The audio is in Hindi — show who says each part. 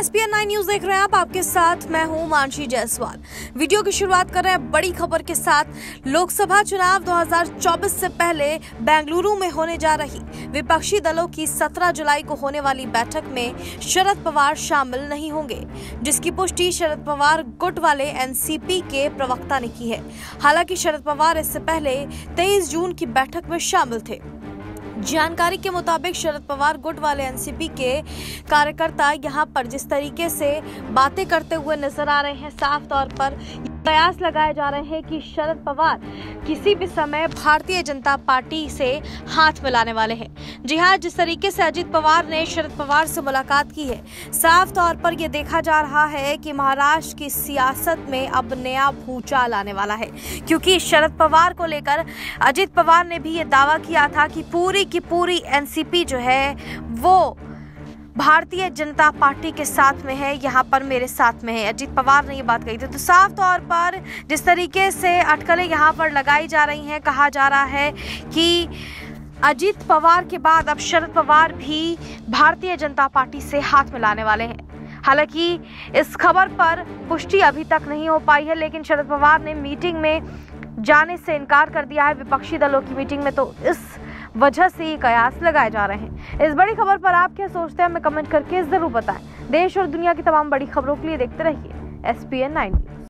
Speaker 1: SPN 9 न्यूज देख रहे हैं आप। आपके साथ मैं हूं मानसी जायसवाल। वीडियो की शुरुआत कर रहे हैं बड़ी खबर के साथ। लोकसभा चुनाव 2024 से पहले बेंगलुरु में होने जा रही विपक्षी दलों की 17 जुलाई को होने वाली बैठक में शरद पवार शामिल नहीं होंगे, जिसकी पुष्टि शरद पवार गुट वाले NCP के प्रवक्ता ने की है। हालांकि शरद पवार इससे पहले 23 जून की बैठक में शामिल थे। जानकारी के मुताबिक शरद पवार गुट वाले NCP के कार्यकर्ता यहां पर जिस तरीके से बातें करते हुए नजर आ रहे हैं, साफ तौर पर कयास लगाए जा रहे हैं कि शरद पवार किसी भी समय भारतीय जनता पार्टी से हाथ मिलाने वाले हैं। जी हां, जिस तरीके से अजित पवार ने शरद पवार से मुलाकात की है, साफ तौर पर यह देखा जा रहा है कि महाराष्ट्र की सियासत में अब नया भूचाल आने वाला है, क्योंकि शरद पवार को लेकर अजित पवार ने भी ये दावा किया था कि पूरी की पूरी NCP जो है वो भारतीय जनता पार्टी के साथ में है, यहाँ पर मेरे साथ में है। अजित पवार ने ये बात कही थी। तो साफ तौर पर जिस तरीके से अटकलें यहाँ पर लगाई जा रही हैं, कहा जा रहा है कि अजित पवार के बाद अब शरद पवार भी भारतीय जनता पार्टी से हाथ मिलाने वाले हैं। हालांकि इस खबर पर पुष्टि अभी तक नहीं हो पाई है, लेकिन शरद पवार ने मीटिंग में जाने से इनकार कर दिया है, विपक्षी दलों की मीटिंग में। तो इस वजह से ये कयास लगाए जा रहे हैं। इस बड़ी खबर पर आप क्या सोचते हैं, हमें कमेंट करके जरूर बताएं। देश और दुनिया की तमाम बड़ी खबरों के लिए देखते रहिए SPN 9 न्यूज।